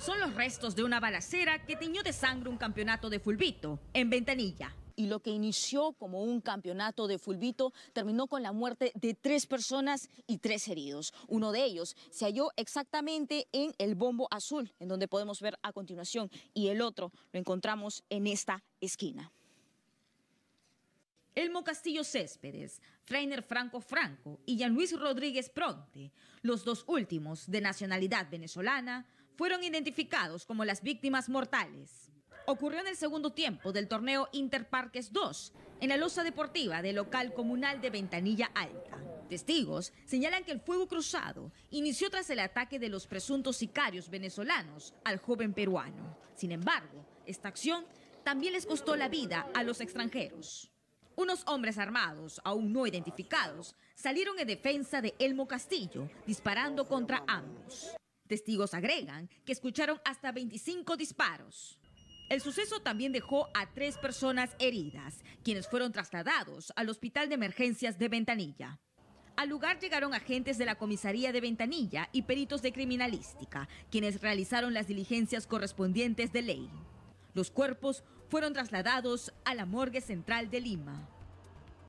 son los restos de una balacera que tiñó de sangre un campeonato de fulbito en Ventanilla. Y lo que inició como un campeonato de fulbito terminó con la muerte de 3 personas y 3 heridos. Uno de ellos se halló exactamente en el bombo azul, en donde podemos ver a continuación, y el otro lo encontramos en esta esquina. Elmo Castillo Céspedes, Freiner Franco Franco y Jean Luis Rodríguez Pronte, los dos últimos de nacionalidad venezolana, fueron identificados como las víctimas mortales. Ocurrió en el segundo tiempo del torneo Interparques 2, en la losa deportiva del local comunal de Ventanilla Alta. Testigos señalan que el fuego cruzado inició tras el ataque de los presuntos sicarios venezolanos al joven peruano. Sin embargo, esta acción también les costó la vida a los extranjeros. Unos hombres armados, aún no identificados, salieron en defensa de Elmo Castillo, disparando contra ambos. Testigos agregan que escucharon hasta 25 disparos. El suceso también dejó a 3 personas heridas, quienes fueron trasladados al Hospital de Emergencias de Ventanilla. Al lugar llegaron agentes de la comisaría de Ventanilla y peritos de criminalística, quienes realizaron las diligencias correspondientes de ley. Los cuerpos fueron trasladados a la morgue central de Lima.